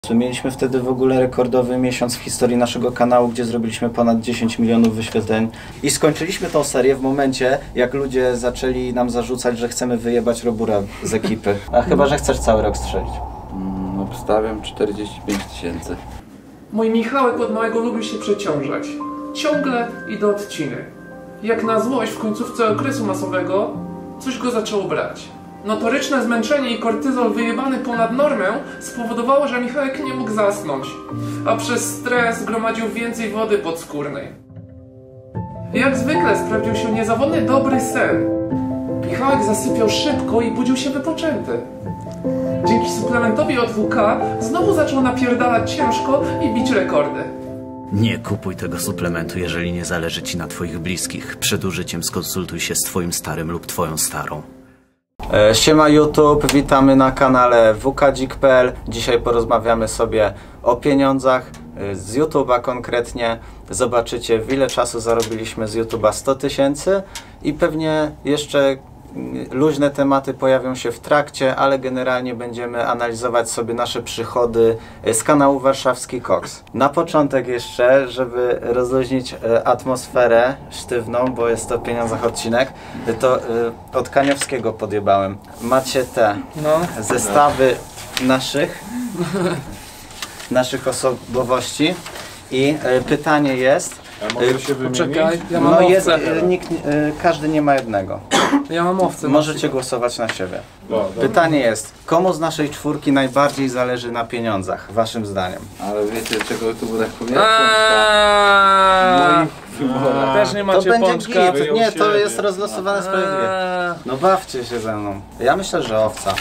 Mieliśmy wtedy w ogóle rekordowy miesiąc w historii naszego kanału, gdzie zrobiliśmy ponad 10 milionów wyświetleń. I skończyliśmy tą serię w momencie, jak ludzie zaczęli nam zarzucać, że chcemy wyjebać Robura z ekipy. A chyba, że chcesz cały rok strzelić. Obstawiam 45 000. Mój Michałek od małego lubił się przeciążać. Ciągle i do odcinek. Jak na złość w końcówce okresu masowego coś go zaczęło brać. Notoryczne zmęczenie i kortyzol wyjebany ponad normę spowodowało, że Michałek nie mógł zasnąć, a przez stres gromadził więcej wody podskórnej. Jak zwykle sprawdził się niezawodny dobry sen. Michałek zasypiał szybko i budził się wypoczęty. Dzięki suplementowi od WK znowu zaczął napierdalać ciężko i bić rekordy. Nie kupuj tego suplementu, jeżeli nie zależy ci na twoich bliskich. Przed użyciem skonsultuj się z twoim starym lub twoją starą. Siema YouTube, witamy na kanale wkdzik.pl. Dzisiaj porozmawiamy sobie o pieniądzach z YouTube'a konkretnie. Zobaczycie, w ile czasu zarobiliśmy z YouTube'a 100 000 i pewnie jeszcze luźne tematy pojawią się w trakcie, ale generalnie będziemy analizować sobie nasze przychody z kanału Warszawski Koks. Na początek jeszcze, żeby rozluźnić atmosferę sztywną, bo jest to o pieniądzach odcinek, to od Kaniowskiego podjebałem. Macie te zestawy naszych osobowości i pytanie jest... A może się wymienić? Poczekaj, ja mam owce. Każdy nie ma jednego. Ja mam owce. Możecie głosować na siebie. Pytanie jest, komu z naszej czwórki najbardziej zależy na pieniądzach, waszym zdaniem? Ale wiecie, czego tu tak powiedzieć? Też nie To macie będzie pączka. git. Nie, to jest rozlosowane sprawiedliwie. No bawcie się ze mną. Ja myślę, że owca.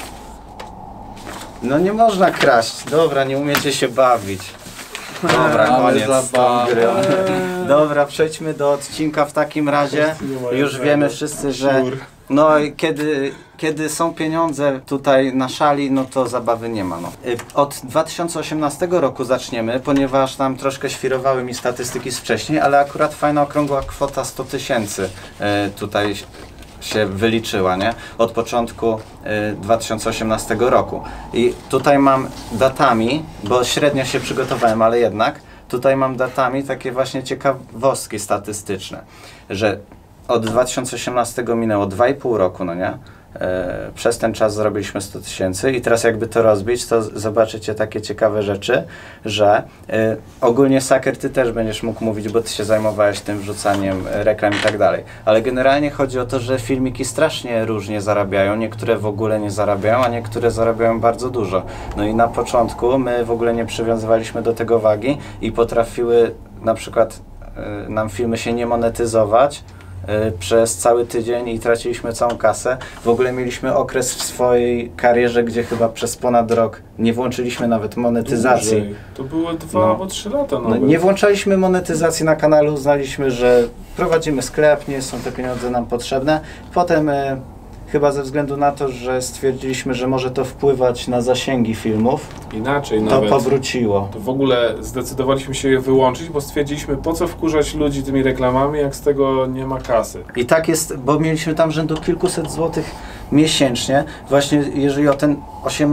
No nie można kraść. Dobra, nie umiecie się bawić. Dobra, koniec z tą gry. Dobra, przejdźmy do odcinka w takim razie. Już wiemy wszyscy, że no kiedy są pieniądze tutaj na szali, no to zabawy nie ma. No. Od 2018 roku zaczniemy, ponieważ tam troszkę świrowały mi statystyki z wcześniej, ale akurat fajna okrągła kwota 100 000 tutaj się wyliczyła, nie? Od początku 2018 roku. I tutaj mam datami, bo średnio się przygotowałem, ale jednak, tutaj mam datami takie właśnie ciekawostki statystyczne, że od 2018 minęło 2,5 roku, no nie? Przez ten czas zrobiliśmy 100 000 i teraz jakby to rozbić, to zobaczycie takie ciekawe rzeczy, że ogólnie Saker, ty też będziesz mógł mówić, bo ty się zajmowałeś tym wrzucaniem reklam i tak dalej, ale generalnie chodzi o to, że filmiki strasznie różnie zarabiają, niektóre w ogóle nie zarabiają, a niektóre zarabiają bardzo dużo. No i na początku my w ogóle nie przywiązywaliśmy do tego wagi i potrafiły na przykład nam filmy się nie monetyzować przez cały tydzień i traciliśmy całą kasę. W ogóle mieliśmy okres w swojej karierze, gdzie chyba przez ponad rok nie włączyliśmy nawet monetyzacji. Dłużej. To było 2 albo 3 lata No, nawet. nie włączaliśmy monetyzacji na kanale, uznaliśmy, że prowadzimy sklep, nie są te pieniądze nam potrzebne. Potem chyba ze względu na to, że stwierdziliśmy, że może to wpływać na zasięgi filmów, Inaczej to nawet. powróciło. To w ogóle zdecydowaliśmy się je wyłączyć, bo stwierdziliśmy, po co wkurzać ludzi tymi reklamami, jak z tego nie ma kasy. I tak jest, bo mieliśmy tam rzędu kilkuset złotych miesięcznie. Właśnie jeżeli o ten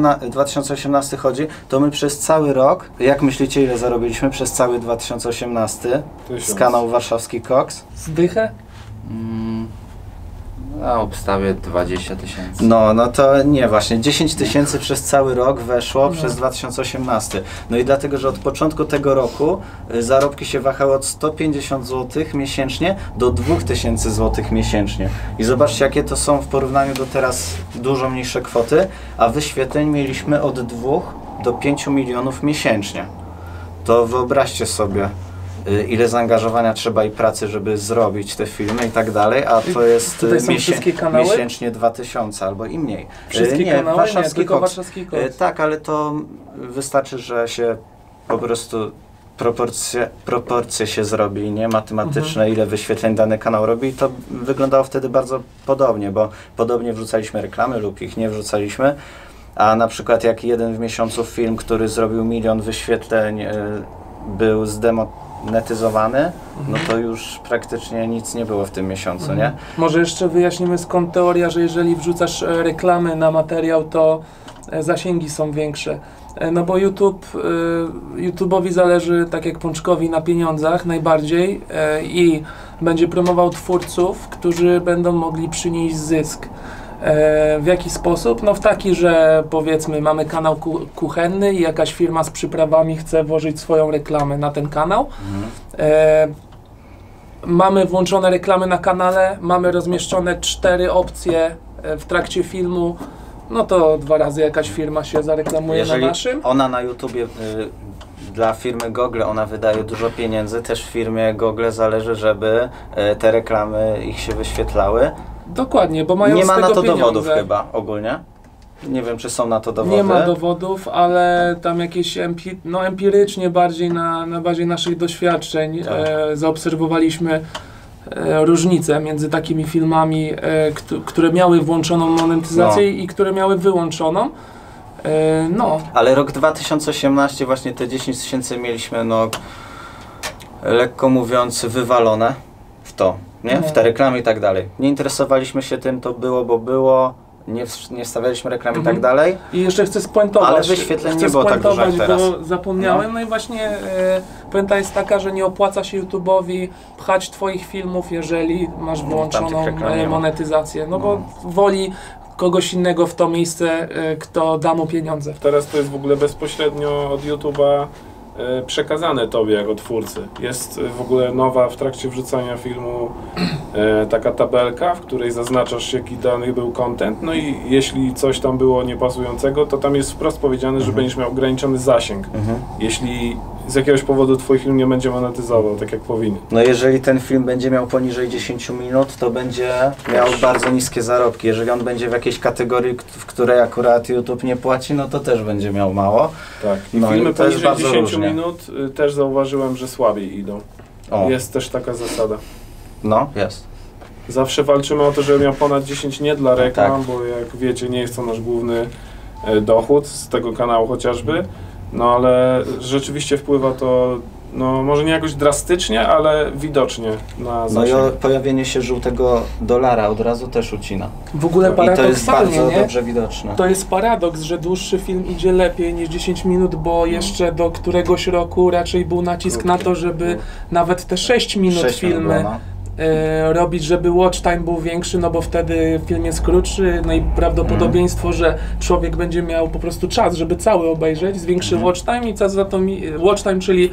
2018 chodzi, to my przez cały rok, jak myślicie, ile zarobiliśmy przez cały 2018 z kanału Warszawski Koks? Zdychę? A obstawię 20 000. No to nie, właśnie 10 000 przez cały rok weszło przez 2018. No i dlatego, że od początku tego roku zarobki się wahały od 150 zł miesięcznie do 2000 zł miesięcznie. I zobaczcie, jakie to są w porównaniu do teraz dużo mniejsze kwoty, a wyświetleń mieliśmy od 2 do 5 milionów miesięcznie. To wyobraźcie sobie, ile zaangażowania trzeba i pracy, żeby zrobić te filmy i tak dalej, a to jest miesięcznie 2000 albo i mniej. Wszystkie kanały? Warszawski nie, tylko Koks. Warszawski Koks. Tak, ale to wystarczy, że się po prostu proporcje się zrobi, nie? Matematyczne, ile wyświetleń dany kanał robi, to wyglądało wtedy bardzo podobnie, bo podobnie wrzucaliśmy reklamy lub ich nie wrzucaliśmy, a na przykład jak jeden w miesiącu film, który zrobił 1 000 000 wyświetleń, był zdemonetyzowany, no to już praktycznie nic nie było w tym miesiącu, nie? Może jeszcze wyjaśnimy, skąd teoria, że jeżeli wrzucasz reklamy na materiał, to zasięgi są większe. No bo YouTube'owi zależy, tak jak Pączkowi, na pieniądzach najbardziej i będzie promował twórców, którzy będą mogli przynieść zysk. W jaki sposób? No w taki, że powiedzmy mamy kanał kuchenny i jakaś firma z przyprawami chce włożyć swoją reklamę na ten kanał. Mamy włączone reklamy na kanale, mamy rozmieszczone 4 opcje w trakcie filmu, no to 2 razy jakaś firma się zareklamuje Jeżeli na naszym. ona na YouTubie dla firmy Google ona wydaje dużo pieniędzy, też firmie Google zależy, żeby te reklamy ich się wyświetlały. Dokładnie, bo mają Nie z ma tego na to pieniądze. dowodów chyba ogólnie. Nie wiem, czy są na to dowody. Nie ma dowodów, ale tam jakieś empirycznie bardziej na bazie naszych doświadczeń Tak. zaobserwowaliśmy różnice między takimi filmami, które miały włączoną monetyzację i które miały wyłączoną. No. Ale rok 2018 właśnie te 10 tysięcy mieliśmy, no lekko mówiąc, wywalone w to, nie? W te reklamy i tak dalej. Nie interesowaliśmy się tym, to było, bo było, nie wstawialiśmy reklam i tak dalej. I jeszcze chcę spuentować. Ale wyświetleń nie było tak dużo jak teraz. Bo zapomniałem. No i właśnie puenta jest taka, że nie opłaca się YouTube'owi pchać Twoich filmów, jeżeli masz włączoną monetyzację. No bo woli kogoś innego w to miejsce, kto da mu pieniądze. Teraz to jest w ogóle bezpośrednio od YouTube'a przekazane Tobie jako twórcy. Jest w ogóle nowa w trakcie wrzucania filmu taka tabelka, w której zaznaczasz, jaki dany był content, no i jeśli coś tam było niepasującego, to tam jest wprost powiedziane, że będziesz miał ograniczony zasięg. Jeśli z jakiegoś powodu Twój film nie będzie monetyzował tak jak powinien. No jeżeli ten film będzie miał poniżej 10 minut, to będzie miał bardzo niskie zarobki. Jeżeli on będzie w jakiejś kategorii, w której akurat YouTube nie płaci, no to też będzie miał mało. Tak. I No filmy i to jest poniżej bardzo 10 różnie. minut też zauważyłem, że słabiej idą. O. Jest też taka zasada. No, jest. Zawsze walczymy o to, żeby miał ponad 10 nie dla reklam, Tak. bo jak wiecie, nie jest to nasz główny dochód z tego kanału chociażby. No ale rzeczywiście wpływa to, no może nie jakoś drastycznie, ale widocznie na No zasięg. i pojawienie się żółtego dolara od razu też ucina. W ogóle I to jest paradoksalnie, bardzo nie? dobrze widoczne. To jest paradoks, że dłuższy film idzie lepiej niż 10 minut, bo jeszcze do któregoś roku raczej był nacisk na to, żeby nawet te 6 minut 6 minut filmy było, no. robić, żeby watch time był większy, no bo wtedy film jest krótszy, no i prawdopodobieństwo, że człowiek będzie miał po prostu czas, żeby cały obejrzeć, zwiększy watch time i czas za to watch time, czyli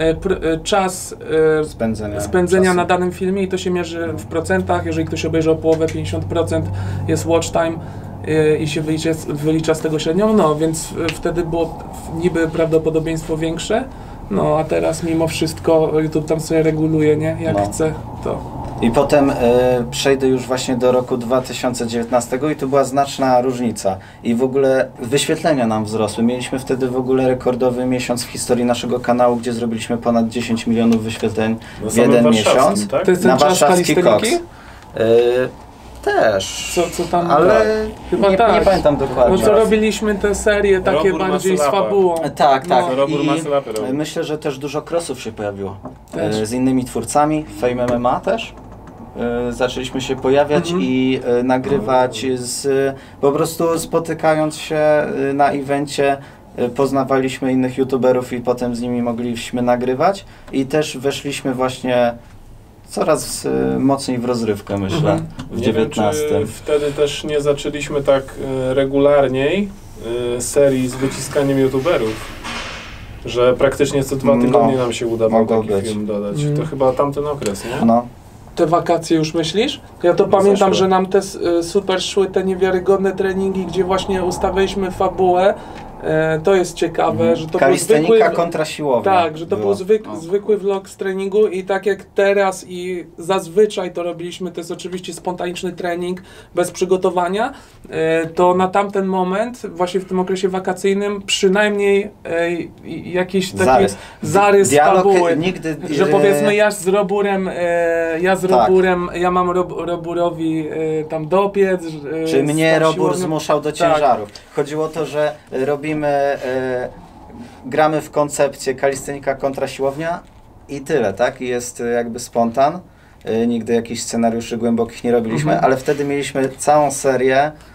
czas spędzenia czasu. na danym filmie i to się mierzy w procentach. Jeżeli ktoś obejrzał połowę, 50% jest watch time i się wylicza z tego średnią, no więc wtedy było niby prawdopodobieństwo większe. No a teraz mimo wszystko YouTube tam sobie reguluje, nie? Jak chce, to. I potem przejdę już właśnie do roku 2019 i tu była znaczna różnica. I w ogóle wyświetlenia nam wzrosły. Mieliśmy wtedy w ogóle rekordowy miesiąc w historii naszego kanału, gdzie zrobiliśmy ponad 10 milionów wyświetleń w jeden miesiąc. Tak? To jest Na ten czas warszawski kalistyki? koks. Też. Co tam? Ale Chyba nie tak. pamiętam dokładnie. No co robiliśmy te serie takie Robór bardziej z Masylapa. fabułą. Tak, tak. No. Robór I Masylapy robił. myślę, że też dużo crossów się pojawiło. Też. Z innymi twórcami, Fame MMA też. Zaczęliśmy się pojawiać i nagrywać po prostu spotykając się na evencie, poznawaliśmy innych youtuberów i potem z nimi mogliśmy nagrywać i też weszliśmy właśnie coraz mocniej w rozrywkę, myślę, w Nie wiem, 19. czy wtedy też nie zaczęliśmy tak regularniej serii z wyciskaniem youtuberów, że praktycznie co 2 tygodnie nam się udawało mogło taki być. film dodać. To chyba tamten okres, nie? No. Te wakacje już myślisz? Ja to pamiętam, że nam te super szły te niewiarygodne treningi, gdzie właśnie ustawialiśmy fabułę. To jest ciekawe, że to był Kalistenika zwykły... kontra siłownia. Tak, że to było. był zwykły vlog z treningu i tak jak teraz i zazwyczaj to robiliśmy, to jest oczywiście spontaniczny trening bez przygotowania, to na tamten moment, właśnie w tym okresie wakacyjnym, przynajmniej jakiś taki zarys Dialog fabuły, nigdy, że powiedzmy ja z Roburem, ja mam Roburowi tam dopiec. Czy mnie Robur siłownią. zmuszał do ciężarów. Chodziło o to, że robimy, gramy w koncepcję kalistenika kontra siłownia i tyle, tak? I jest jakby spontan. Nigdy jakichś scenariuszy głębokich nie robiliśmy, ale wtedy mieliśmy całą serię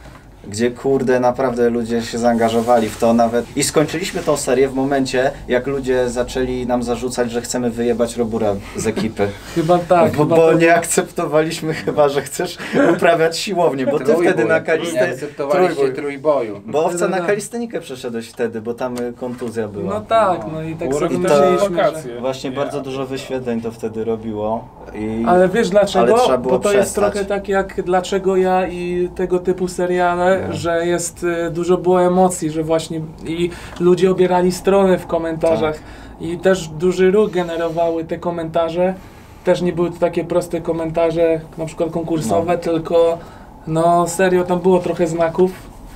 gdzie kurde naprawdę ludzie się zaangażowali w to nawet i skończyliśmy tą serię w momencie, jak ludzie zaczęli nam zarzucać, że chcemy wyjebać Robura z ekipy. Chyba tak. Bo nie akceptowaliśmy chyba, że chcesz uprawiać siłownię, bo ty wtedy na Nie kalistę... akceptowaliście trójboju. Bo Owca na Tak. kalistenikę przeszedłeś wtedy, bo tam kontuzja była. No tak, no i tak sobie I myśleliśmy, że... wakacje. Właśnie bardzo dużo wyświetleń to wtedy robiło. Ale wiesz dlaczego? Ale trzeba było Bo to jest przestać. trochę tak jak dlaczego ja i tego typu seriale, No. że jest dużo było emocji, że właśnie i ludzie obierali strony w komentarzach Tak. i też duży ruch generowały te komentarze. Też nie były to takie proste komentarze, na przykład konkursowe, tylko no serio tam było trochę znaków.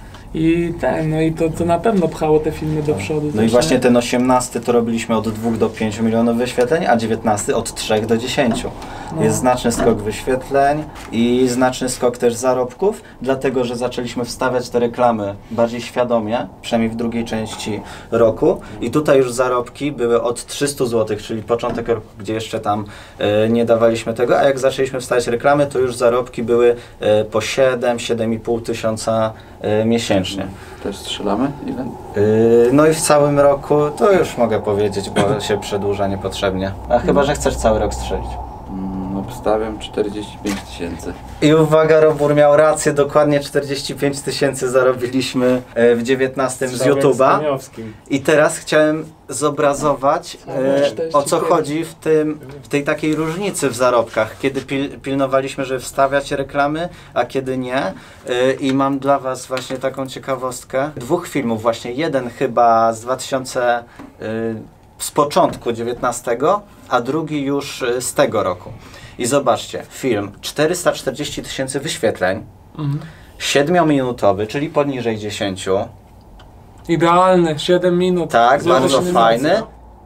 No i to na pewno pchało te filmy do przodu. No i też, właśnie nie? ten 18 to robiliśmy od 2 do 5 milionów wyświetleń, a 19 od 3 do 10. No. Jest znaczny skok wyświetleń i znaczny skok też zarobków, dlatego że zaczęliśmy wstawiać te reklamy bardziej świadomie, przynajmniej w drugiej części roku. I tutaj już zarobki były od 300 zł, czyli początek roku, gdzie jeszcze tam nie dawaliśmy tego, a jak zaczęliśmy wstawiać reklamy, to już zarobki były po 7-7,5 tysiąca miesięcznie. Też strzelamy? Ile? No i w całym roku, to już mogę powiedzieć, bo się przedłuża niepotrzebnie. A chyba, że chcesz cały rok strzelić. Obstawiam 45 tysięcy. I uwaga, Robur miał rację, dokładnie 45 tysięcy zarobiliśmy w 19 z YouTube'a. Staniowskim. I teraz chciałem zobrazować, o co 45. chodzi w tej takiej różnicy w zarobkach, kiedy pilnowaliśmy, żeby wstawiać reklamy, a kiedy nie. I mam dla Was właśnie taką ciekawostkę. 2 filmów właśnie, jeden chyba z 2000, z początku 19, a drugi już z tego roku. I zobaczcie, film 440 tysięcy wyświetleń, 7-minutowy, czyli poniżej 10. Idealny, 7 minut. Tak, Złota bardzo animacja. fajny.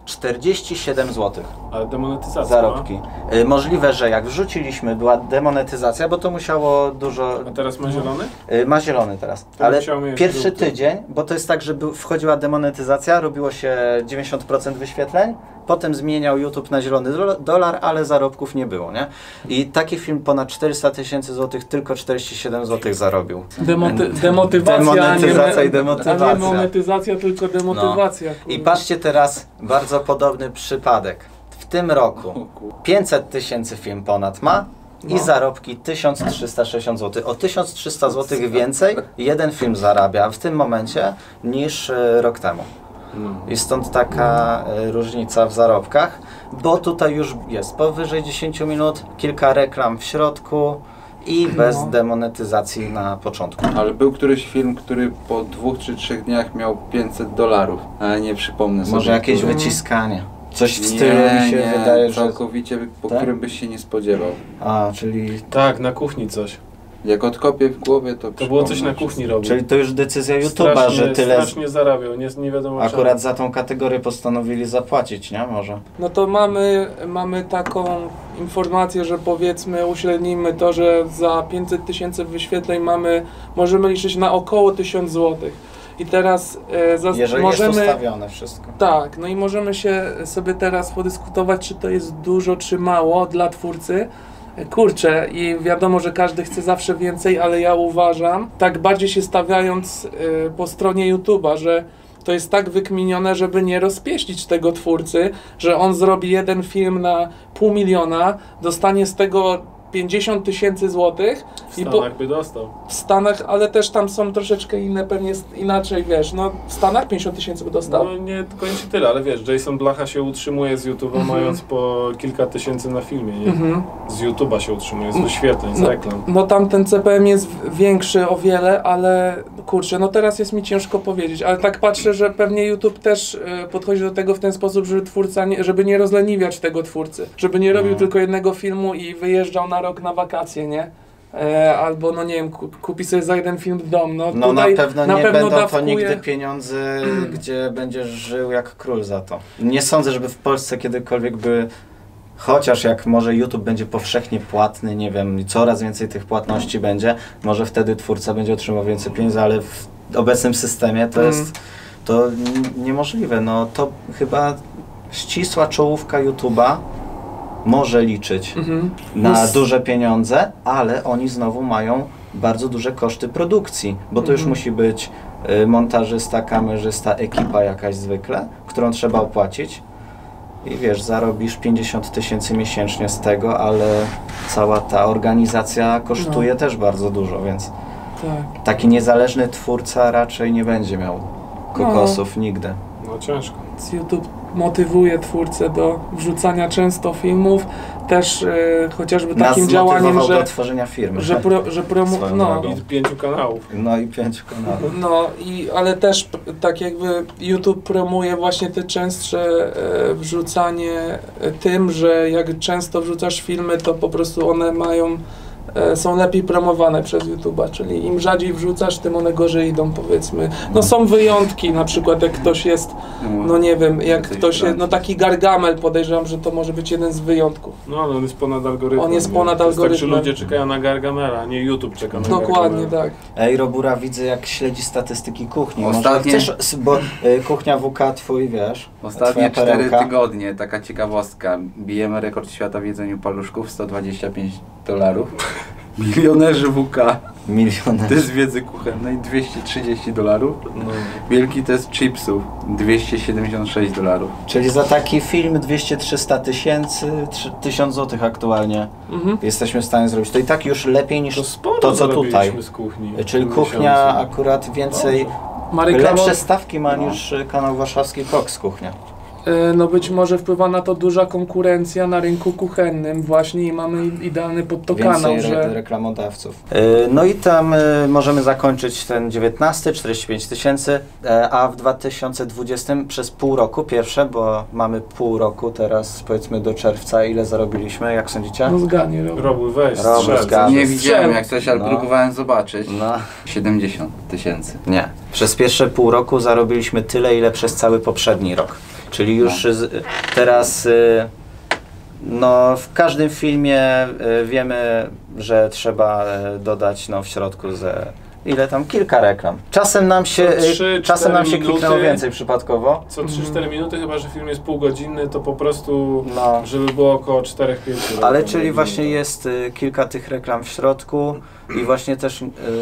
47 zł Ale demonetyzacja. zarobki. Możliwe, że jak wrzuciliśmy, była demonetyzacja, bo to musiało dużo... A teraz ma zielony? Ma zielony teraz. To Ale musiał mieć pierwszy żółty. tydzień, bo to jest tak, że wchodziła demonetyzacja, robiło się 90% wyświetleń, potem zmieniał YouTube na zielony dolar, ale zarobków nie było, nie? I taki film ponad 400 tysięcy złotych, tylko 47 zł zarobił. Demotywacja, Demonetyzacja a nie, i demotywacja. A nie monetyzacja, tylko demotywacja. I patrzcie teraz, bardzo podobny przypadek. W tym roku 500 tysięcy film ponad ma i zarobki 1360 zł. O 1300 zł więcej jeden film zarabia w tym momencie niż rok temu. I stąd taka różnica w zarobkach, bo tutaj już jest powyżej 10 minut, kilka reklam w środku i bez demonetyzacji na początku. Ale był któryś film, który po 2 czy 3 dniach miał $500, ale nie przypomnę sobie. Może jakieś który. wyciskanie. Coś w stylu mi się wydaje, że... całkowicie, po Tak? którym byś się nie spodziewał. A, czyli... Tak, na kuchni coś. Jak odkopię w głowie, to To było coś przypomnę na kuchni wszystko. robił. Czyli to już decyzja YouTube'a, Strasznie- że tyle... Strasznie zarabiał, nie wiadomo Akurat za tą kategorię postanowili zapłacić, nie? Może. No to mamy taką informację, że powiedzmy uśrednimy to, że za 500 tysięcy wyświetleń możemy liczyć na około 1000 zł. I teraz Jeżeli możemy... jest ustawione wszystko. Tak, no i możemy się sobie teraz podyskutować, czy to jest dużo, czy mało dla twórcy. Kurczę, i wiadomo, że każdy chce zawsze więcej, ale ja uważam, tak bardziej się stawiając po stronie YouTube'a, że to jest tak wykminione, żeby nie rozpieścić tego twórcy, że on zrobi jeden film na 500 000, dostanie z tego 50 tysięcy złotych W Stanach by dostał. w Stanach, ale też tam są troszeczkę inne, pewnie inaczej, wiesz, no w Stanach 50 tysięcy by dostał. No nie kończy tyle, ale wiesz, Jason Blacha się utrzymuje z YouTube'a mając po kilka tysięcy na filmie, nie? Z YouTube'a się utrzymuje, z wyświetleń, z reklam. No tam ten CPM jest większy o wiele, ale kurczę, no teraz jest mi ciężko powiedzieć, ale tak patrzę, że pewnie YouTube też podchodzi do tego w ten sposób, żeby twórca, żeby nie rozleniwiać tego twórcy, żeby nie robił tylko jednego filmu i wyjeżdżał na rok na wakacje, nie? Albo no nie wiem, kupi sobie za jeden film dom. No, No tutaj na pewno nie będą to dawkuje- nigdy pieniądze, gdzie będziesz żył jak król za to. Nie sądzę, żeby w Polsce kiedykolwiek były, chociaż jak może YouTube będzie powszechnie płatny, nie wiem, coraz więcej tych płatności będzie, może wtedy twórca będzie otrzymywał więcej pieniędzy, ale w obecnym systemie to jest to niemożliwe. No to chyba ścisła czołówka YouTube'a może liczyć na duże pieniądze, ale oni znowu mają bardzo duże koszty produkcji, bo to już musi być montażysta, kamerzysta, ekipa jakaś zwykle, którą trzeba opłacić. I wiesz, zarobisz 50 000 miesięcznie z tego, ale cała ta organizacja kosztuje też bardzo dużo, więc Tak. taki niezależny twórca raczej nie będzie miał kokosów nigdy. No ciężko. YouTube motywuje twórcę do wrzucania często filmów, też chociażby takim Nas działaniem, zmotywował że do tworzenia firmy. Swoją no, drogą. I 5 kanałów. No i 5 kanałów. no ale też tak jakby YouTube promuje właśnie te częstsze wrzucanie tym, że jak często wrzucasz filmy, to po prostu one są lepiej promowane przez YouTube'a, czyli im rzadziej wrzucasz, tym one gorzej idą, powiedzmy. No są wyjątki, na przykład jak ktoś jest, no nie wiem, jak ktoś jest, no taki Gargamel, podejrzewam, że to może być jeden z wyjątków. No ale on jest ponad algorytmem. On jest nie? ponad To jest tak, że algorytmem. ludzie czekają na Gargamela, nie YouTube czeka na Dokładnie Gargamela. tak. Ej, Robura, widzę jak śledzi statystyki kuchni. Ostatnie- Może chcesz, bo kuchnia WK twój, wiesz, Ostatnie twoja 4 perełka. tygodnie, taka ciekawostka. Bijemy rekord świata w jedzeniu paluszków, $125. Milionerzy WK, Milioner. test wiedzy kuchennej, $230. No. Wielki test chipsów, $276. Czyli za taki film 200-300 tysięcy, 1000 zł aktualnie jesteśmy w stanie zrobić. To i tak już lepiej niż To sporo to, co tutaj. zarobiliśmy z kuchni. Czyli w tym kuchnia miesiącu. akurat więcej, Ma reklamo- lepsze stawki ma niż kanał warszawski Koks Kuchnia. No być może wpływa na to duża konkurencja na rynku kuchennym właśnie i mamy idealny pod to kanał, Więcej że reklamodawców. No i tam możemy zakończyć ten 19, 45 tysięcy, a w 2020 przez pół roku pierwsze, bo mamy pół roku teraz, powiedzmy do czerwca, ile zarobiliśmy, jak sądzicie? no zganie robi. Robuj, weź, Robuj, strzel. zgadza. Nie Strzel. widziałem jak coś, ale No. próbowałem zobaczyć. No, 70 000. nie. Przez pierwsze pół roku zarobiliśmy tyle, ile przez cały poprzedni rok. Czyli już teraz no, w każdym filmie wiemy, że trzeba dodać w środku ile tam? Kilka reklam. Czasem nam się, Co 3-4 kliknęło minuty. więcej przypadkowo. Co 3-4 minuty, chyba że film jest półgodzinny, to po prostu, No. żeby było około 4-5 reklam. Ale czyli właśnie jest kilka tych reklam w środku i właśnie też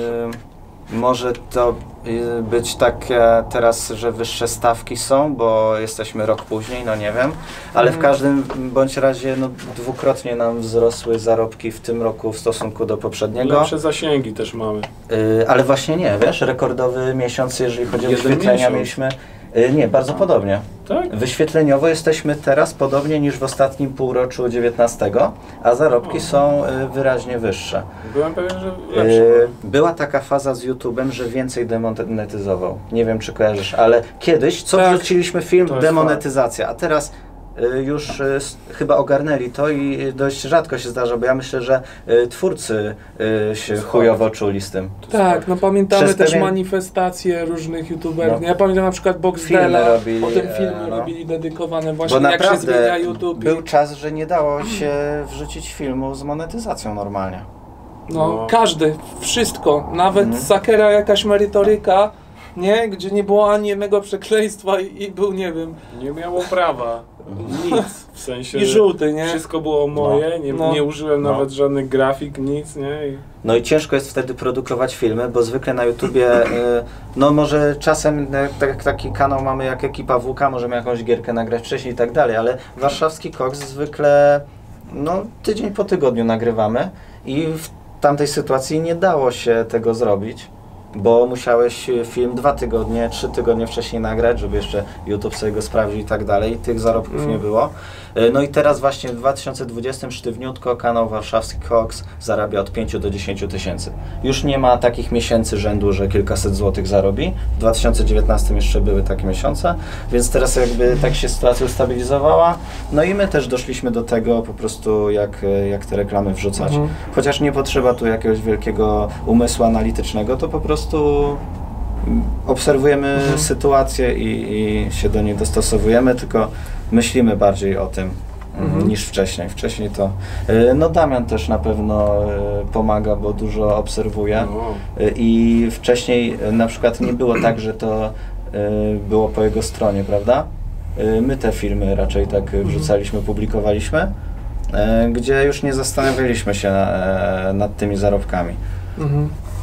może to być takie teraz, że wyższe stawki są, bo jesteśmy rok później, no nie wiem, ale w każdym bądź razie dwukrotnie nam wzrosły zarobki w tym roku w stosunku do poprzedniego. Lepsze zasięgi też mamy. Ale właśnie nie, wiesz, rekordowy miesiąc, jeżeli chodzi o Jeden wyświetlenia miesiąc. mieliśmy. Nie, bardzo podobnie. Tak? Wyświetleniowo jesteśmy teraz podobnie niż w ostatnim półroczu 19, a zarobki są wyraźnie wyższe. Byłem pewien, że lepsze. Była taka faza z YouTube'em, że więcej demonetyzował. Nie wiem, czy kojarzysz, ale kiedyś, co Tak. wrzuciliśmy film, To jest demonetyzacja, a teraz już chyba ogarnęli to i dość rzadko się zdarza, bo ja myślę, że twórcy się chujowo czuli z tym. Tak, no pamiętamy Przez też pewien- manifestacje różnych youtuberów. No. Ja pamiętam na przykład Filmy Boxdela, robili, potem filmy no. robili dedykowane Bo właśnie jak się naprawdę zmienia YouTube. był czas, że nie dało się wrzucić filmu z monetyzacją normalnie. No, każdy, wszystko, nawet Sakera jakaś merytoryka, nie? Gdzie nie było ani jednego przekleństwa i był, nie wiem, Nie miało prawa. Nic. W sensie, i żółty, nie? wszystko było moje, No. nie użyłem No. nawet żadnych grafik, nic, nie? I No i ciężko jest wtedy produkować filmy, bo zwykle na YouTubie, no może czasem taki kanał mamy jak ekipa WK, możemy jakąś gierkę nagrać wcześniej i tak dalej, ale warszawski Koks zwykle, no tydzień po tygodniu nagrywamy i w tamtej sytuacji nie dało się tego zrobić, bo musiałeś film 2 tygodnie, 3 tygodnie wcześniej nagrać, żeby jeszcze YouTube sobie go sprawdził i tak dalej. Tych zarobków nie było. No i teraz właśnie w 2020 sztywniutko kanał warszawski Koks zarabia od 5 do 10 tysięcy. Już nie ma takich miesięcy rzędu, że kilkaset złotych zarobi. W 2019 jeszcze były takie miesiące, więc teraz jakby tak się sytuacja ustabilizowała. No i my też doszliśmy do tego po prostu jak te reklamy wrzucać. Chociaż nie potrzeba tu jakiegoś wielkiego umysłu analitycznego, to po prostu obserwujemy sytuację i się do niej dostosowujemy, tylko myślimy bardziej o tym niż wcześniej. Wcześniej to, no Damian też na pewno pomaga, bo dużo obserwuje i wcześniej na przykład nie było tak, że to było po jego stronie, prawda? My te filmy raczej tak wrzucaliśmy, publikowaliśmy, gdzie już nie zastanawialiśmy się nad tymi zarobkami.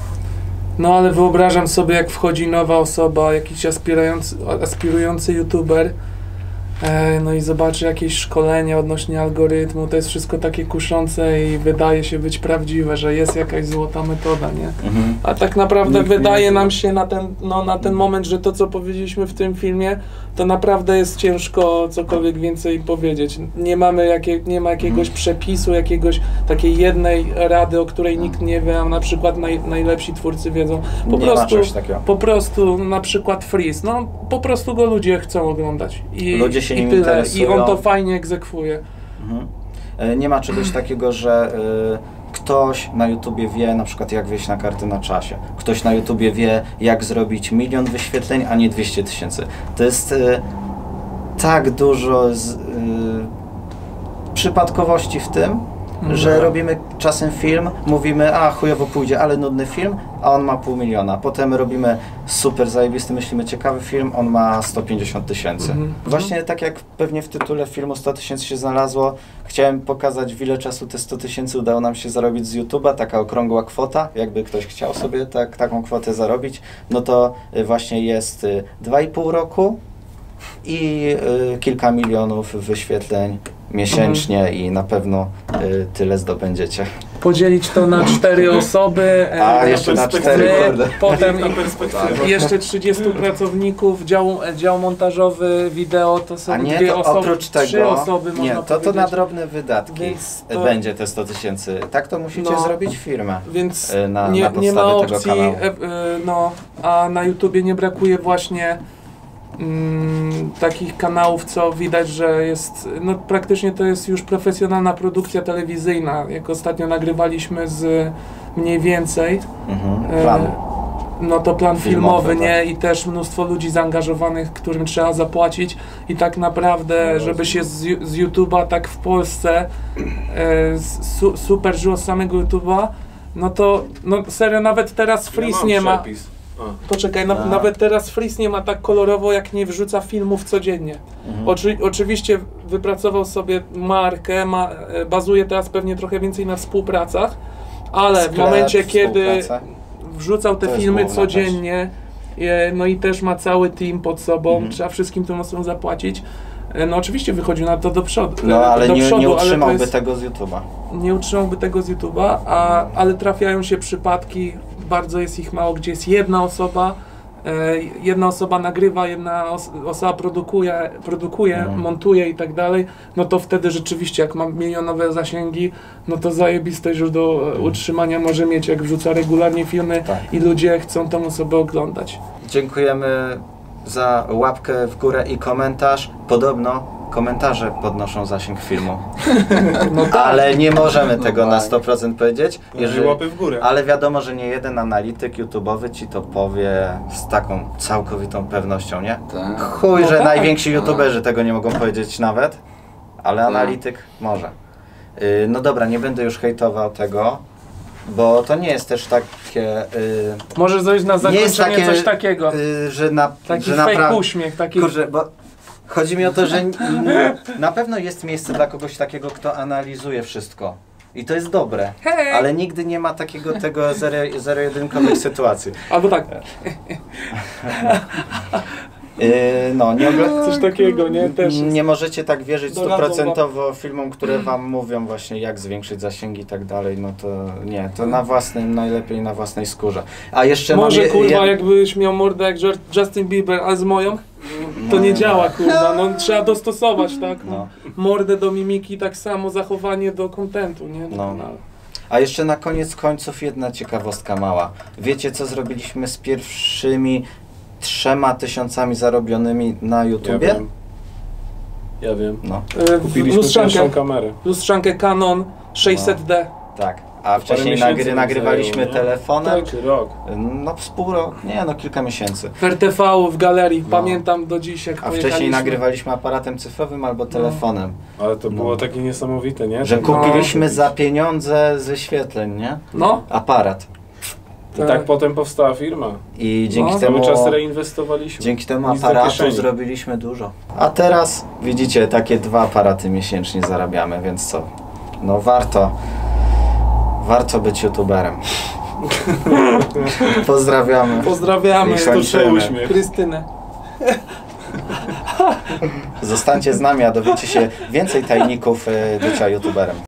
No ale wyobrażam sobie, jak wchodzi nowa osoba, jakiś aspirujący youtuber, no i zobaczy jakieś szkolenia odnośnie algorytmu, to jest wszystko takie kuszące i wydaje się być prawdziwe, że jest jakaś złota metoda, nie? A tak naprawdę wydaje nam się na ten moment, że to, co powiedzieliśmy w tym filmie, to naprawdę jest ciężko cokolwiek więcej powiedzieć. Nie ma jakiegoś przepisu, takiej jednej rady, o której nikt nie wie, a na przykład najlepsi twórcy wiedzą. Po prostu na przykład Freeze, no po prostu go ludzie chcą oglądać. Ludzie się nim tyle. interesują. I on to fajnie egzekwuje. Nie ma czegoś takiego, że ktoś na YouTubie wie na przykład jak wejść na karty na czasie. Ktoś na YouTubie wie jak zrobić 1 000 000 wyświetleń, a nie 200 000. To jest tak dużo przypadkowości w tym, że robimy czasem film, mówimy, a chujowo pójdzie, ale nudny film, a on ma 500 000. Potem robimy super zajebisty, myślimy ciekawy film, on ma 150 000. Właśnie tak jak pewnie w tytule filmu 100 000 się znalazło, chciałem pokazać, w ile czasu te 100 000 udało nam się zarobić z YouTube'a, taka okrągła kwota, jakby ktoś chciał sobie taką kwotę zarobić, no to właśnie jest 2,5 roku i kilka milionów wyświetleń miesięcznie i na pewno tyle zdobędziecie. Podzielić to na 4 osoby, A jeszcze na 4, potem jeszcze 30 pracowników, dział montażowy, wideo, to są a nie, 2 to osoby, oprócz 3 tego, osoby nie, można to powiedzieć. na drobne wydatki Więc to- będzie te 100 000. Tak to musicie zrobić firmę. Więc na nie podstawie ma tego opcji, kanału. a na YouTubie nie brakuje właśnie takich kanałów, co widać, że jest, no praktycznie to jest już profesjonalna produkcja telewizyjna, jak ostatnio nagrywaliśmy z Mniej Więcej, Plan. no to plan filmowy, Filmowy, nie? I też mnóstwo ludzi zaangażowanych, którym trzeba zapłacić i tak naprawdę, żeby się z YouTube'a tak w Polsce super żyło z samego YouTube'a, no to no serio, nawet teraz Freeze nie ma. Poczekaj, nawet teraz Freeze nie ma tak kolorowo, jak nie wrzuca filmów codziennie. Oczywiście wypracował sobie markę, bazuje teraz pewnie trochę więcej na współpracach, ale w momencie, kiedy wrzucał te filmy codziennie, no i też ma cały team pod sobą, trzeba wszystkim tym osobom zapłacić. No oczywiście wychodził na to do przodu. No ale do nie przodu, utrzymałby tego z YouTube'a. Nie utrzymałby tego z YouTube'a, ale trafiają się przypadki, bardzo jest ich mało, gdzie jest jedna osoba nagrywa, jedna osoba produkuje, montuje i tak dalej, no to wtedy rzeczywiście jak ma milionowe zasięgi, no to zajebiste źródło utrzymania może mieć, jak wrzuca regularnie filmy i ludzie chcą tą osobę oglądać. Dziękujemy za łapkę w górę i komentarz. Podobno komentarze podnoszą zasięg filmu. No tak. Ale nie możemy tego na 100% powiedzieć. Łapy w górę. Ale wiadomo, że nie jeden analityk YouTube'owy ci to powie z taką całkowitą pewnością, nie? Tak. Chuj, No że tak. najwięksi YouTuberzy tego nie mogą powiedzieć nawet, ale analityk może. No dobra, nie będę już hejtował tego, bo to nie jest też takie... Możesz zrobić na nie jest zakończenie takie, coś takiego. Taki Taki fake uśmiech, taki... Kurczę, bo chodzi mi o to, że na pewno jest miejsce dla kogoś takiego, kto analizuje wszystko. I to jest dobre, ale nigdy nie ma tego zero-jedynkowych sytuacji. Albo tak. No, Coś takiego, nie? Też jest. nie możecie tak wierzyć Doradzą 100% filmom, które wam mówią właśnie jak zwiększyć zasięgi i tak dalej, no to nie, to najlepiej na własnej skórze. A jeszcze Może mam kurwa, jakbyś miał mordę jak Justin Bieber, ale z moją, to nie działa kurwa, no trzeba dostosować, tak? No. Mordę do mimiki, tak samo zachowanie do kontentu, nie? No. A jeszcze na koniec końców jedna ciekawostka mała. Wiecie co zrobiliśmy z pierwszymi 3000 zarobionymi na YouTubie? Ja wiem. No, Kupiliśmy pierwszą kamerę. Lustrzankę Canon 600D. tak. A wcześniej miesięcy nagrywaliśmy zajęło, nie? telefonem. Czy rok. No z pół roku, nie no kilka miesięcy. W RTV w galerii, pamiętam do dziś jak A pojechaliśmy. wcześniej nagrywaliśmy aparatem cyfrowym albo telefonem. Ale to było takie niesamowite, nie? Że Ten- kupiliśmy za pieniądze z wyświetleń, nie? No. Aparat. I tak potem powstała firma. I dzięki No. temu... Cały czas reinwestowaliśmy. Dzięki temu Nic do aparatu kieszeni. zrobiliśmy dużo. A teraz widzicie, takie 2 aparaty miesięcznie zarabiamy, więc co? No warto być youtuberem. Pozdrawiamy. Pozdrawiamy I Sztuczny uśmiech. Krystynę. Zostańcie z nami, a dowiecie się więcej tajników bycia youtuberem.